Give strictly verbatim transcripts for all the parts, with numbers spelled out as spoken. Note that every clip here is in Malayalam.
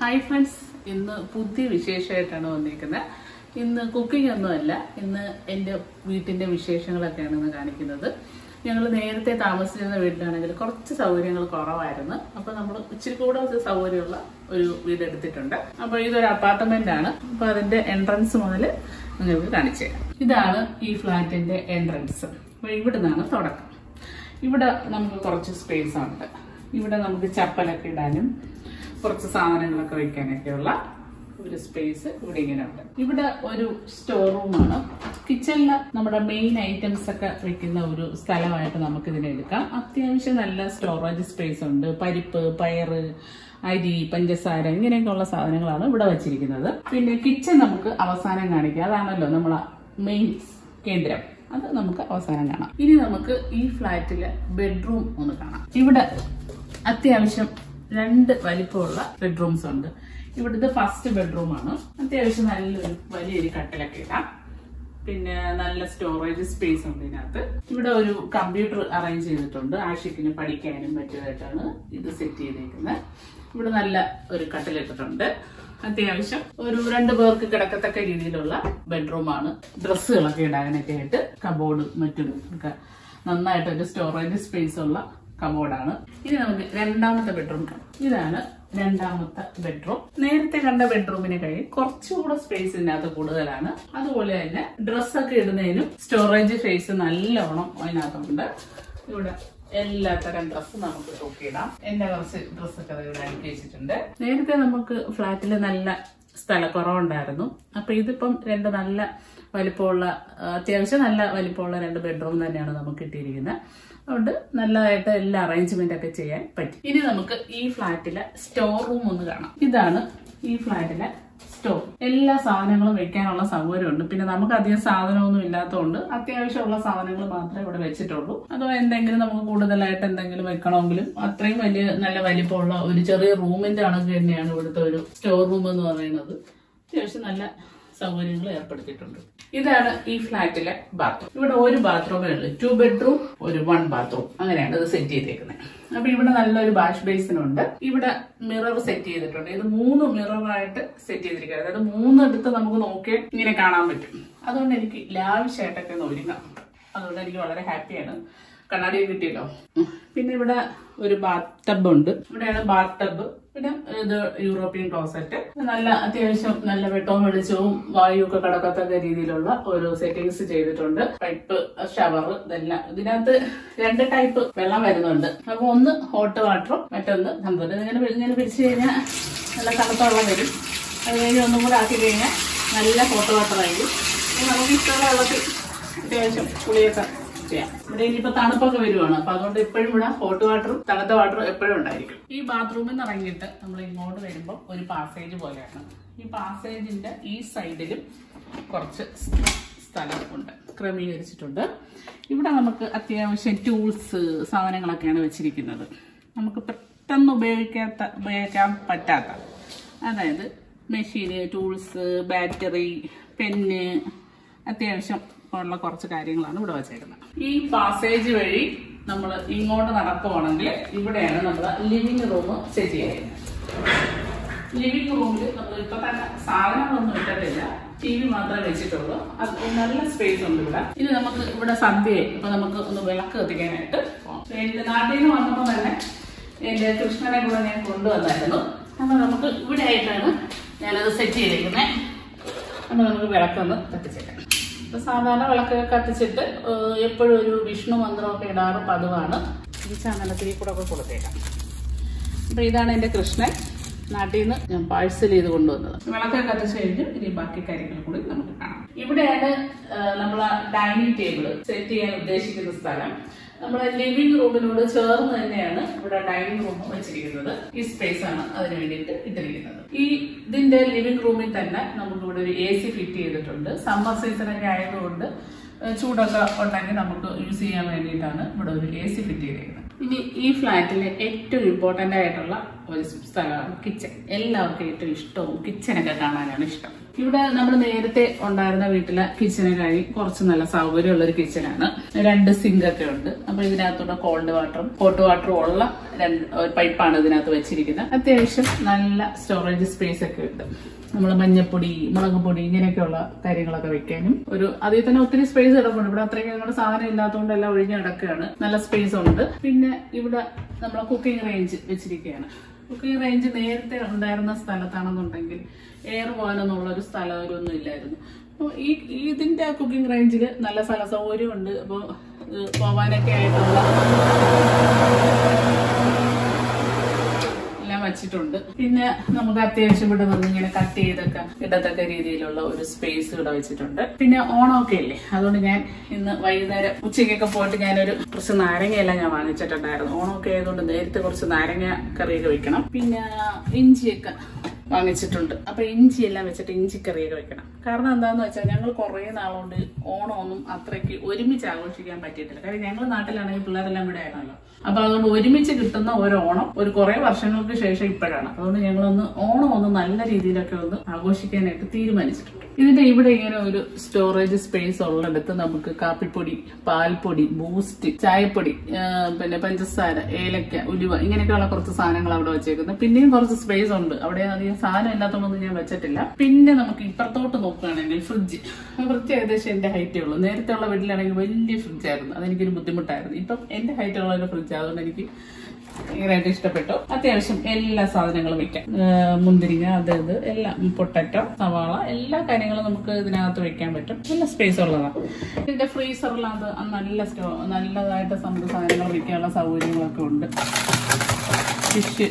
ഹായ് ഫ്രണ്ട്സ്, ഇന്ന് പുതിയ വിശേഷമായിട്ടാണ് വന്നിരിക്കുന്നത്. ഇന്ന് കുക്കിംഗ് ഒന്നുമല്ല, ഇന്ന് എൻ്റെ വീട്ടിൻ്റെ വിശേഷങ്ങളൊക്കെയാണ് ഇന്ന് കാണിക്കുന്നത്. ഞങ്ങൾ നേരത്തെ താമസിച്ചിരുന്ന വീട്ടിലാണെങ്കിൽ കുറച്ച് സൗകര്യങ്ങൾ കുറവായിരുന്നു. അപ്പോൾ നമ്മൾ ഇച്ചിരി കൂടെ സൗകര്യമുള്ള ഒരു വീട് എടുത്തിട്ടുണ്ട്. അപ്പോൾ ഇതൊരു അപ്പാർട്ട്മെന്റ് ആണ്. അപ്പോൾ അതിന്റെ എൻട്രൻസ് മുതൽ നിങ്ങൾക്ക് കാണിച്ചു തരാം. ഇതാണ് ഈ ഫ്ലാറ്റിന്റെ എൻട്രൻസ്. അപ്പോൾ ഇവിടെ നിന്നാണ് തുടക്കം. ഇവിടെ നമുക്ക് കുറച്ച് സ്പേസ് ഉണ്ട്. ഇവിടെ നമുക്ക് ചപ്പലൊക്കെ ഇടാനും കുറച്ച് സാധനങ്ങളൊക്കെ വെക്കാനൊക്കെയുള്ള ഒരു സ്പേസ് ഇവിടെ ഇങ്ങനെ ഉണ്ട്. ഇവിടെ ഒരു സ്റ്റോർ റൂമാണ്. കിച്ചണില് നമ്മുടെ മെയിൻ ഐറ്റംസ് ഒക്കെ വെക്കുന്ന ഒരു സ്ഥലമായിട്ട് നമുക്ക് ഇതിനെ എടുക്കാം. അത്യാവശ്യം നല്ല സ്റ്റോറേജ് സ്പേസ് ഉണ്ട്. പരിപ്പ്, പയറ്, അരി, പഞ്ചസാര ഇങ്ങനെയൊക്കെയുള്ള സാധനങ്ങളാണ് ഇവിടെ വെച്ചിരിക്കുന്നത്. പിന്നെ കിച്ചൺ നമുക്ക് അവസാനം കാണിക്കാം. അതാണല്ലോ നമ്മളെ മെയിൻ കേന്ദ്രം. അത് നമുക്ക് അവസാനം കാണാം. ഇനി നമുക്ക് ഈ ഫ്ലാറ്റിലെ ബെഡ്റൂം ഒന്ന് കാണാം. ഇവിടെ അത്യാവശ്യം രണ്ട് വലിപ്പമുള്ള ബെഡ്റൂംസ് ഉണ്ട്. ഇവിടുത്തെ ഫസ്റ്റ് ബെഡ്റൂം ആണ്. അത്യാവശ്യം നല്ലൊരു വലിയൊരു കട്ടിലൊക്കെ ഇടാം. പിന്നെ നല്ല സ്റ്റോറേജ് സ്പേസ് ഉണ്ട് ഇതിനകത്ത്. ഇവിടെ ഒരു കമ്പ്യൂട്ടർ അറേഞ്ച് ചെയ്തിട്ടുണ്ട്. ആഷിക്കിന് പഠിക്കാനും മറ്റേതായിട്ടാണ് ഇത് സെറ്റ് ചെയ്തേക്കുന്നത്. ഇവിടെ നല്ല ഒരു കട്ടിലിട്ടിട്ടുണ്ട്. അത്യാവശ്യം ഒരു രണ്ടു പേർക്ക് കിടക്കത്തക്ക രീതിയിലുള്ള ബെഡ്റൂമാണ്. ഡ്രസ്സുകളൊക്കെ ഇടാനൊക്കെ ആയിട്ട് കബോർഡ് മറ്റും ഒക്കെ നന്നായിട്ട് ഒരു സ്റ്റോറേജ് സ്പേസ് ഉള്ള കബോർഡാണ്. ഇനി നമുക്ക് രണ്ടാമത്തെ ബെഡ്റൂം കാണാം. ഇതാണ് രണ്ടാമത്തെ ബെഡ്റൂം. നേരത്തെ കണ്ട ബെഡ്റൂമിനെ കഴിഞ്ഞ് കുറച്ചുകൂടെ സ്പേസ് ഇതിനകത്ത് കൂടുതലാണ്. അതുപോലെ തന്നെ ഡ്രസ്സൊക്കെ ഇടുന്നതിനും സ്റ്റോറേജ് സ്പേസ് നല്ലോണം അതിനകത്തുണ്ട്. ഇവിടെ എല്ലാത്തരം ഡ്രസ്സ് നമുക്ക് തൂക്കിയിടാം. എന്റെ കുറച്ച് ഡ്രസ്സൊക്കെ ഇവിടെ അടുക്കി വെച്ചിട്ടുണ്ട്. നേരത്തെ നമുക്ക് ഫ്ലാറ്റില് നല്ല സ്ഥലക്കുറവുണ്ടായിരുന്നു. അപ്പൊ ഇതിപ്പം രണ്ട് നല്ല വലിപ്പമുള്ള, അത്യാവശ്യം നല്ല വലിപ്പമുള്ള രണ്ട് ബെഡ്റൂം തന്നെയാണ് നമുക്ക് കിട്ടിയിരിക്കുന്നത്. അതുകൊണ്ട് നല്ലതായിട്ട് എല്ലാ അറേഞ്ച്മെന്റ് ഒക്കെ ചെയ്യാൻ പറ്റും. ഇനി നമുക്ക് ഈ ഫ്ലാറ്റിലെ സ്റ്റോർ റൂം ഒന്ന് കാണാം. ഇതാണ് ഈ ഫ്ലാറ്റിലെ സ്റ്റോർ. എല്ലാ സാധനങ്ങളും വെക്കാനുള്ള സൗകര്യമുണ്ട്. പിന്നെ നമുക്ക് അധികം സാധനമൊന്നും ഇല്ലാത്തതുകൊണ്ട് അത്യാവശ്യമുള്ള സാധനങ്ങൾ മാത്രമേ ഇവിടെ വെച്ചിട്ടുള്ളൂ. അതോ എന്തെങ്കിലും നമുക്ക് കൂടുതലായിട്ട് എന്തെങ്കിലും വെക്കണമെങ്കിലും അത്രയും വലിയ നല്ല വലിപ്പമുള്ള ഒരു ചെറിയ റൂമിന്റെ കണക്ക് തന്നെയാണ് ഇവിടുത്തെ ഒരു സ്റ്റോർ റൂം എന്ന് പറയുന്നത്. അത്യാവശ്യം നല്ല സൗകര്യങ്ങൾ ഏർപ്പെടുത്തിയിട്ടുണ്ട്. ഇതാണ് ഈ ഫ്ലാറ്റിലെ ബാത്റൂം. ഇവിടെ ഒരു ബാത്റൂമേ ഉള്ളൂ. ടു ബെഡ്റൂം, ഒരു വൺ ബാത്റൂം, അങ്ങനെയാണ് ഇത് സെറ്റ് ചെയ്തേക്കുന്നത്. അപ്പൊ ഇവിടെ നല്ലൊരു വാഷ് ബേസിൻ ഉണ്ട്. ഇവിടെ മിറർ സെറ്റ് ചെയ്തിട്ടുണ്ട്. ഇത് മൂന്ന് മിററായിട്ട് സെറ്റ് ചെയ്തിരിക്കുന്നത്. അതായത് മൂന്നെടുത്ത് നമുക്ക് നോക്കിയാൽ ഇങ്ങനെ കാണാൻ പറ്റും. അതുകൊണ്ട് എനിക്ക് ലാവിഷായിട്ടൊക്കെ ഒന്ന് ഒരുങ്ങാം. അതുകൊണ്ട് എനിക്ക് വളരെ ഹാപ്പിയാണ്. കണ്ണാടി കിട്ടിയല്ലോ. പിന്നെ ഇവിടെ ഒരു ബാത്ത് ടബ് ഉണ്ട്. ഇവിടെയാണ് ബാത്ത് ടബ്. പിന്നെ ഇത് യൂറോപ്യൻ ക്ലോസറ്റ്. നല്ല അത്യാവശ്യം നല്ല വെട്ടവും വെളിച്ചവും വായു ഒക്കെ കടക്കത്തക്ക രീതിയിലുള്ള ഒരു സെറ്റിംഗ്സ് ചെയ്തിട്ടുണ്ട്. പൈപ്പ്, ഷവർ, ഇതെല്ലാം. ഇതിനകത്ത് രണ്ട് ടൈപ്പ് വെള്ളം വരുന്നുണ്ട്. അപ്പൊ ഒന്ന് ഹോട്ട് വാട്ടറും മറ്റൊന്ന് തണുത്ത. ഇങ്ങനെ ഇങ്ങനെ പിടിച്ചു കഴിഞ്ഞാൽ നല്ല തണുത്ത വെള്ളം വരും. അത് കഴിഞ്ഞ് ഒന്നും കൂടെ ആക്കി കഴിഞ്ഞാൽ നല്ല ഹോട്ട് വാട്ടർ ആയിരിക്കും. നമുക്ക് ഇഷ്ടമുള്ള വെള്ളത്തിൽ അത്യാവശ്യം കുളിയൊക്കെ ചെയ്യാം. ഇവിടെ ഇനിയിപ്പോ തണുപ്പൊക്കെ വരുവാണ്. അപ്പൊ അതുകൊണ്ട് എപ്പോഴും ഇവിടെ ഹോട്ട് വാട്ടറും തണുത്ത വാട്ടറും എപ്പോഴും ഉണ്ടായിരിക്കും. ഈ ബാത്റൂമിൽ നിന്ന് ഇറങ്ങിയിട്ട് നമ്മൾ ഇങ്ങോട്ട് വരുമ്പോൾ ഒരു പാസേജ് പോലെയാണ്. ഈ പാസേജിന്റെ ഈ സൈഡിലും കുറച്ച് സ്ഥലം ഉണ്ട്, ക്രമീകരിച്ചിട്ടുണ്ട്. ഇവിടെ നമുക്ക് അത്യാവശ്യം ടൂൾസ്, സാധനങ്ങളൊക്കെയാണ് വെച്ചിരിക്കുന്നത്. നമുക്ക് പെട്ടെന്ന് ഉപയോഗിക്കാത്ത ഉപയോഗിക്കാൻ പറ്റാത്ത, അതായത് മെഷീന്, ടൂൾസ്, ബാറ്ററി, പെന്ന്, അത്യാവശ്യം ഉള്ള കുറച്ച് കാര്യങ്ങളാണ് ഇവിടെ വെച്ചേക്കുന്നത്. ഈ പാസേജ് വഴി നമ്മൾ ഇങ്ങോട്ട് നടക്കുവാണെങ്കിൽ ഇവിടെയാണ് നമ്മൾ ലിവിംഗ് റൂം സെറ്റ് ചെയ്യുന്നത്. ലിവിംഗ് റൂമിൽ നമ്മൾ ഇപ്പൊ തന്നെ സാധനങ്ങളൊന്നും ഇട്ടിട്ടില്ല, ടി വി മാത്രമേ വെച്ചിട്ടുള്ളൂ. അത് നല്ല സ്പേസ് ഉണ്ട് ഇവിടെ. ഇനി നമുക്ക് ഇവിടെ സന്ധ്യയായി. ഇപ്പൊ നമുക്ക് ഒന്ന് വിളക്ക് കത്തിക്കാനായിട്ട് എന്റെ നാട്ടിൽ നിന്ന് വന്നപ്പോൾ തന്നെ എന്റെ കൃഷ്ണനെ കൂടെ ഞാൻ കൊണ്ടുവന്നായിരുന്നു. അപ്പൊ നമുക്ക് ഇവിടെ ആയിട്ടാണ് ഞാനത് സെറ്റ് ചെയ്തേക്കുന്നത്. അപ്പൊ നമുക്ക് വിളക്കൊന്ന് കത്തിച്ചേക്കാം. സാധാരണ വിളക്കൊക്കെ കത്തിച്ചിട്ട് എപ്പോഴും ഒരു വിഷ്ണു മന്ത്രമൊക്കെ ഇടാറ് പതിവാണ്. ഈ ചന്ദനത്തിൽ കൂടെ ഒക്കെ കൊടുത്തേക്കാം. അപ്പൊ ഇതാണ് എന്റെ കൃഷ്ണൻ. നാട്ടിൽ നിന്ന് ഞാൻ പാഴ്സൽ ചെയ്ത് കൊണ്ടുവന്നത്. വിളക്കൊക്കെ കത്തിച്ച് കഴിഞ്ഞു ഇനി ബാക്കി കാര്യങ്ങൾ കൂടി നമുക്ക് കാണാം. ഇവിടെയാണ് നമ്മളെ ഡൈനിങ് ടേബിൾ സെറ്റ് ചെയ്യാൻ ഉദ്ദേശിക്കുന്ന സ്ഥലം. നമ്മുടെ ലിവിംഗ് റൂമിനോട് ചേർന്ന് തന്നെയാണ് ഇവിടെ ഡൈനിങ് റൂം വെച്ചിരിക്കുന്നത്. ഈ സ്പേസ് ആണ് അതിന് വേണ്ടിയിട്ട് ഇട്ടിരിക്കുന്നത്. ഈ ഇതിന്റെ ലിവിംഗ് റൂമിൽ തന്നെ നമുക്ക് ഇവിടെ ഒരു എ സി ഫിറ്റ് ചെയ്തിട്ടുണ്ട്. സമ്മർ സീസണൊക്കെ ആയതുകൊണ്ട് ചൂടൊക്കെ ഉണ്ടെങ്കിൽ നമുക്ക് യൂസ് ചെയ്യാൻ വേണ്ടിയിട്ടാണ് ഇവിടെ ഒരു എ സി ഫിറ്റ് ചെയ്തിരിക്കുന്നത്. ഇനി ഈ ഫ്ലാറ്റിലെ ഏറ്റവും ഇമ്പോർട്ടന്റ് ആയിട്ടുള്ള ഒരു സ്ഥലമാണ് കിച്ചൺ. എല്ലാവർക്കും ഏറ്റവും ഇഷ്ടവും കിച്ചണൊക്കെ കാണാനാണ് ഇഷ്ടം. ഇവിടെ നമ്മൾ നേരത്തെ ഉണ്ടായിരുന്ന വീട്ടിലെ കിച്ചനെ കഴിഞ്ഞ് കുറച്ച് നല്ല സൗകര്യമുള്ള ഒരു കിച്ചനാണ്. രണ്ട് സിങ്ക് ഒക്കെ ഉണ്ട്. അപ്പൊ ഇതിനകത്തൂടെ കോൾഡ് വാട്ടറും ഹോട്ട് വാട്ടറും ഉള്ള രണ്ട് പൈപ്പാണ് ഇതിനകത്ത് വെച്ചിരിക്കുന്നത്. അത്യാവശ്യം നല്ല സ്റ്റോറേജ് സ്പേസ് ഒക്കെ ഉണ്ട്. നമ്മൾ മഞ്ഞപ്പൊടി, മുളക് പൊടി ഇങ്ങനെയൊക്കെയുള്ള കാര്യങ്ങളൊക്കെ വെക്കാനും ഒരു അതിൽ തന്നെ ഒത്തിരി സ്പേസ് കിടപ്പുണ്ട്. ഇവിടെ അത്രയ്ക്ക് ഞങ്ങളുടെ സാധനം ഇല്ലാത്തതുകൊണ്ട് എല്ലാം ഒഴിഞ്ഞു കിടക്കുകയാണ്. നല്ല സ്പേസ് ഉണ്ട്. പിന്നെ ഇവിടെ നമ്മളെ കുക്കിംഗ് റേഞ്ച് വെച്ചിരിക്കുകയാണ്. കുക്കിംഗ് റേഞ്ച് നേരത്തെ ഉണ്ടായിരുന്ന സ്ഥലത്താണെന്നുണ്ടെങ്കിൽ എയർ പോകാനെന്നുള്ള ഒരു സ്ഥലമൊന്നും ഇല്ലായിരുന്നു. അപ്പോൾ ഈ ഇതിന്റെ കുക്കിംഗ് റേഞ്ചിൽ നല്ല സ്ഥല സൗകര്യം ഉണ്ട്. അപ്പോൾ പോവാനൊക്കെ ആയിട്ടുള്ള എല്ലാം വച്ചിട്ടുണ്ട്. പിന്നെ നമുക്ക് അത്യാവശ്യം ഇവിടെ വന്ന് ഇങ്ങനെ കട്ട് ചെയ്തൊക്കെ ഇടത്തക്ക രീതിയിലുള്ള ഒരു സ്പേസ് ഇവിടെ വെച്ചിട്ടുണ്ട്. പിന്നെ ഓണമൊക്കെ അല്ലേ, അതുകൊണ്ട് ഞാൻ ഇന്ന് വൈകുന്നേരം ഉച്ചയ്ക്കൊക്കെ പോയിട്ട് ഞാനൊരു കുറച്ച് നാരങ്ങയെല്ലാം ഞാൻ വാങ്ങിച്ചിട്ടുണ്ടായിരുന്നു. ഓണമൊക്കെ ആയതുകൊണ്ട് നേരത്തെ കുറച്ച് നാരങ്ങ കറിയൊക്കെ വെക്കണം. പിന്നെ ഇഞ്ചിയൊക്കെ വാങ്ങിച്ചിട്ടുണ്ട്. അപ്പൊ ഇഞ്ചി എല്ലാം വെച്ചിട്ട് ഇഞ്ചിക്കറിയൊക്കെ വെക്കണം. കാരണം എന്താന്ന് വെച്ചാൽ ഞങ്ങൾ കുറെ നാളുകൊണ്ട് ഓണമൊന്നും അത്രയ്ക്ക് ഒരുമിച്ച് ആഘോഷിക്കാൻ പറ്റിയിട്ടില്ല. കാര്യം ഞങ്ങൾ നാട്ടിലാണെങ്കിൽ പിള്ളേരെല്ലാം ഇവിടെ ആണല്ലോ. അപ്പൊ അതുകൊണ്ട് ഒരുമിച്ച് കിട്ടുന്ന ഒരു ഓണം ഒരു കുറെ വർഷങ്ങൾക്ക് ശേഷം ഇപ്പോഴാണ്. അതുകൊണ്ട് ഞങ്ങളൊന്ന് ഓണം ഒന്ന് നല്ല രീതിയിലൊക്കെ ഒന്ന് ആഘോഷിക്കാനായിട്ട് തീരുമാനിച്ചിട്ടുണ്ട്. ഇതിന്റെ ഇവിടെ ഇങ്ങനെ ഒരു സ്റ്റോറേജ് സ്പേസ് ഉള്ളിടത്ത് നമുക്ക് കാപ്പിപ്പൊടി, പാൽപ്പൊടി, ബൂസ്റ്റ്, ചായപ്പൊടി, പിന്നെ പഞ്ചസാര, ഏലക്ക, ഉലുവ ഇങ്ങനെയൊക്കെയുള്ള കുറച്ച് സാധനങ്ങൾ അവിടെ വെച്ചേക്കുന്നത്. പിന്നെയും കുറച്ച് സ്പേസ് ഉണ്ട്. അവിടെ അധികം സാധനം ഇല്ലാത്തതൊന്നും ഞാൻ വെച്ചിട്ടില്ല. പിന്നെ നമുക്ക് ഇപ്പുറത്തോട്ട് നോക്കുകയാണെങ്കിൽ ഫ്രിഡ്ജ് ഫ്രിഡ്ജ് ഏകദേശം എന്റെ ഹൈറ്റേ ഉള്ളൂ. നേരത്തെ ഉള്ള വീട്ടിലാണെങ്കിൽ വലിയ ഫ്രിഡ്ജായിരുന്നു. അതെനിക്കൊരു ബുദ്ധിമുട്ടായിരുന്നു. ഇപ്പം എന്റെ ഹൈറ്റ് ഉള്ള ഒരു ഫ്രിഡ്ജ്, അതുകൊണ്ട് എനിക്ക് ഭയങ്കരമായിട്ട് ഇഷ്ടപ്പെട്ടു. അത്യാവശ്യം എല്ലാ സാധനങ്ങളും വെക്കാം. മുന്തിരിങ്ങ, അത് ഇത് എല്ലാം, പൊട്ടറ്റോ, സവാള, എല്ലാ കാര്യങ്ങളും നമുക്ക് ഇതിനകത്ത് വെക്കാൻ പറ്റും. നല്ല സ്പേസ് ഉള്ളതാണ്. ഇതിന്റെ ഫ്രീസറിലത് നല്ല സ്റ്റോ നല്ലതായിട്ട് നമുക്ക് സാധനങ്ങൾ വെക്കാനുള്ള സൗകര്യങ്ങളൊക്കെ ഉണ്ട്. ഫിഷ്,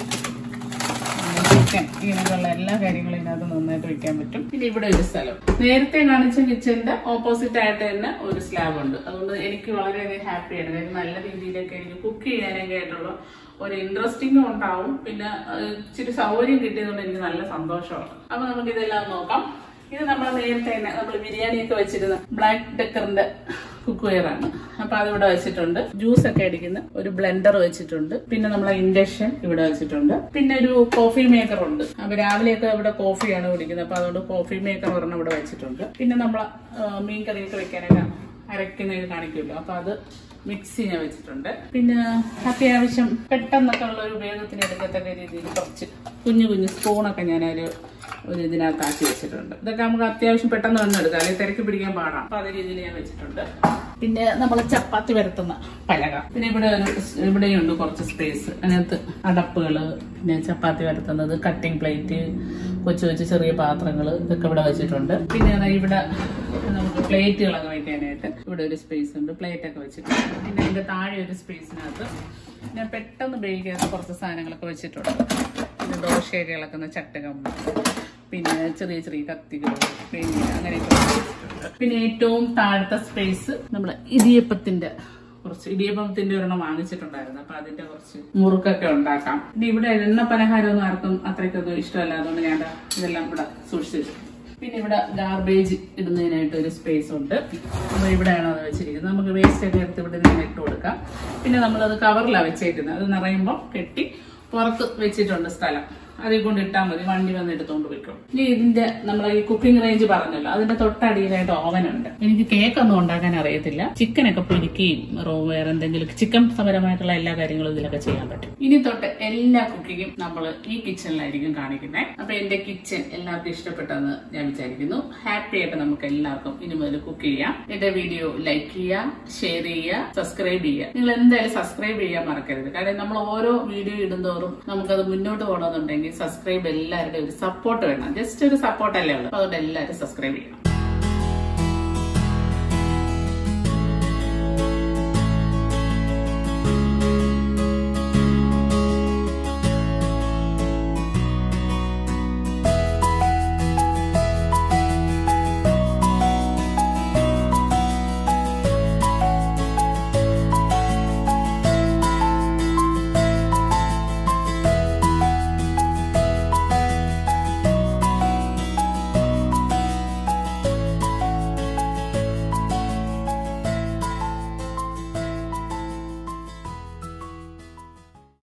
ചിക്കൻ ഇങ്ങനെയുള്ള എല്ലാ കാര്യങ്ങളും ഇതിനകത്ത് നന്നായിട്ട് വെക്കാൻ പറ്റും. പിന്നെ ഇവിടെ ഒരു സ്ഥലം നേരത്തെ കാണിച്ച കിച്ചന്റെ ഓപ്പോസിറ്റ് ആയിട്ട് തന്നെ ഒരു സ്ലാബ് ഉണ്ട്. അതുകൊണ്ട് എനിക്ക് വളരെയധികം ഹാപ്പിയാണ്. കാര്യം നല്ല രീതിയിലൊക്കെ എനിക്ക് കുക്ക് ചെയ്യാനൊക്കെ ആയിട്ടുള്ള ഒരു ഇൻട്രസ്റ്റിംഗും ഉണ്ടാവും. പിന്നെ ഇച്ചിരി സൗകര്യം കിട്ടിയതുകൊണ്ട് എനിക്ക് നല്ല സന്തോഷമാണ്. അപ്പൊ നമുക്ക് ഇതെല്ലാം നോക്കാം. ഇത് നമ്മൾ നേരത്തെ തന്നെ നമ്മൾ ബിരിയാണിയൊക്കെ വെച്ചിരുന്ന ബ്ലാക്ക് ഡെക്കറിന്റെ കുക്ക് വെയർ ആണ്. അപ്പൊ അതിവിടെ വെച്ചിട്ടുണ്ട്. ജ്യൂസ് ഒക്കെ അടിക്കുന്ന ഒരു ബ്ലെൻഡർ വെച്ചിട്ടുണ്ട്. പിന്നെ നമ്മളെ ഇൻഡക്ഷൻ ഇവിടെ വെച്ചിട്ടുണ്ട്. പിന്നെ ഒരു കോഫി മേക്കർ ഉണ്ട്. അപ്പൊ രാവിലെയൊക്കെ ഇവിടെ കോഫിയാണ് കുടിക്കുന്നത്. അപ്പൊ അതുകൊണ്ട് കോഫി മേക്കർ ഒരെണ്ണം ഇവിടെ വെച്ചിട്ടുണ്ട്. പിന്നെ നമ്മളെ മീൻ കറിയൊക്കെ വെക്കാനൊക്കെ അരക്കുന്നത് കാണിക്കുമല്ലോ, അപ്പൊ അത് മിക്സി ഞാൻ വെച്ചിട്ടുണ്ട്. പിന്നെ അത്യാവശ്യം പെട്ടെന്നൊക്കെ ഉള്ള ഒരു ഉപയോഗത്തിന് എടുക്കത്തക്ക രീതിയിൽ കുറച്ച് കുഞ്ഞു കുഞ്ഞു സ്പൂണൊക്കെ ഞാനൊരു ഒരു ഇതിനകത്ത് ആക്കി വെച്ചിട്ടുണ്ട്. ഇതൊക്കെ നമുക്ക് അത്യാവശ്യം പെട്ടെന്ന് വന്ന് എടുക്കാം, അല്ലെങ്കിൽ തിരക്ക് പിടിക്കാൻ പാടാം. അപ്പൊ അതേ രീതിയിൽ ഞാൻ വെച്ചിട്ടുണ്ട്. പിന്നെ നമ്മൾ ചപ്പാത്തി വരുത്തുന്ന പലക, പിന്നെ ഇവിടെ ഒരു ഇവിടെയുണ്ട് കുറച്ച് സ്പേസ്. അതിനകത്ത് അടപ്പുകള്, പിന്നെ ചപ്പാത്തി വരുത്തുന്നത്, കട്ടിംഗ് പ്ലേറ്റ്, കൊച്ചു കൊച്ചു ചെറിയ പാത്രങ്ങൾ ഇതൊക്കെ ഇവിടെ വെച്ചിട്ടുണ്ട്. പിന്നെ ഇവിടെ നമുക്ക് പ്ലേറ്റുകളൊക്കെ വയ്ക്കാനായിട്ട് ഇവിടെ ഒരു സ്പേസ് ഉണ്ട്. പ്ലേറ്റ് ഒക്കെ വെച്ചിട്ടുണ്ട്. പിന്നെ ഇതിന്റെ താഴെ ഒരു സ്പേസിനകത്ത് ഞാൻ പെട്ടെന്ന് ഉപയോഗിക്കാത്ത കുറച്ച് സാധനങ്ങളൊക്കെ വെച്ചിട്ടുണ്ട്. പിന്നെ ദോശയൊക്കെ ഇളക്കുന്ന ചട്ടകം, പിന്നെ ചെറിയ ചെറിയ കത്തികൾ, പിന്നെ അങ്ങനെയൊക്കെ വെച്ചിട്ടുണ്ട്. പിന്നെ ഏറ്റവും താഴത്തെ സ്പേസ് നമ്മള് ഇടിയപ്പത്തിന്റെ കുറച്ച് ഇടിയപ്പത്തിന്റെ ഒരെണ്ണം വാങ്ങിച്ചിട്ടുണ്ടായിരുന്നു. അപ്പൊ അതിന്റെ കുറച്ച് മുറുക്കൊക്കെ ഉണ്ടാക്കാം. പിന്നെ ഇവിടെ എണ്ണ പലഹാരമൊന്നും ആർക്കും അത്രയ്ക്കൊന്നും ഇഷ്ടമല്ല. അതുകൊണ്ട് ഞാൻ ഇതെല്ലാം ഇവിടെ സൂക്ഷിച്ചു. പിന്നെ ഇവിടെ ഗാർബേജ് ഇടുന്നതിനായിട്ട് ഒരു സ്പേസ് ഉണ്ട്. അപ്പൊ ഇവിടെയാണ് അത് വെച്ചിരിക്കുന്നത്. നമുക്ക് വേസ്റ്റ് ഒക്കെ എടുത്ത് ഇവിടെ നിന്ന് ഇട്ട് കൊടുക്കാം. പിന്നെ നമ്മളത് കവറിലാണ് വെച്ചേക്കുന്നത്. അത് നിറയുമ്പോൾ കെട്ടി പുറത്ത് വെച്ചിട്ടുണ്ട് സ്ഥലം. അതിൽ കൊണ്ട് ഇട്ടാൽ മതി, വണ്ടി വന്ന് എടുത്തോണ്ട് വെക്കും. ഇനി ഇതിന്റെ നമ്മളെ ഈ കുക്കിംഗ് റേഞ്ച് പറഞ്ഞല്ലോ, അതിന്റെ തൊട്ടടിയിലായിട്ട് ഓവൻ ഉണ്ട്. എനിക്ക് കേക്ക് ഒന്നും ഉണ്ടാക്കാൻ അറിയത്തില്ല. ചിക്കനൊക്കെ പൊരിക്കുകയും റോ വേറെ എന്തെങ്കിലും ചിക്കൻ പരമായിട്ടുള്ള എല്ലാ കാര്യങ്ങളും ഇതിലൊക്കെ ചെയ്യാൻ പറ്റും. ഇനി തൊട്ട് എല്ലാ കുക്കിങ്ങും നമ്മൾ ഈ കിച്ചണിലായിരിക്കും കാണിക്കുന്നത്. അപ്പൊ എന്റെ കിച്ചൺ എല്ലാവർക്കും ഇഷ്ടപ്പെട്ടെന്ന് ഞാൻ വിചാരിക്കുന്നു. ഹാപ്പി ആയിട്ട് നമുക്ക് എല്ലാവർക്കും ഇനി മുതൽ കുക്ക് ചെയ്യാം. എന്റെ വീഡിയോ ലൈക്ക് ചെയ്യുക, ഷെയർ ചെയ്യുക, സബ്സ്ക്രൈബ് ചെയ്യുക. നിങ്ങൾ എന്തായാലും സബ്സ്ക്രൈബ് ചെയ്യാൻ മറക്കരുത്. കാരണം നമ്മൾ ഓരോ വീഡിയോ ഇടുന്തോറും നമുക്കത് മുന്നോട്ട് പോകണമെന്നുണ്ടെങ്കിൽ സബ്സ്ക്രൈബ് എല്ലാവരുടെയും ഒരു സപ്പോർട്ട് വേണം. ജസ്റ്റ് ഒരു സപ്പോർട്ട് അല്ലേ ഉള്ളൂ. അതുകൊണ്ട് എല്ലാവരും സബ്സ്ക്രൈബ് ചെയ്യണം.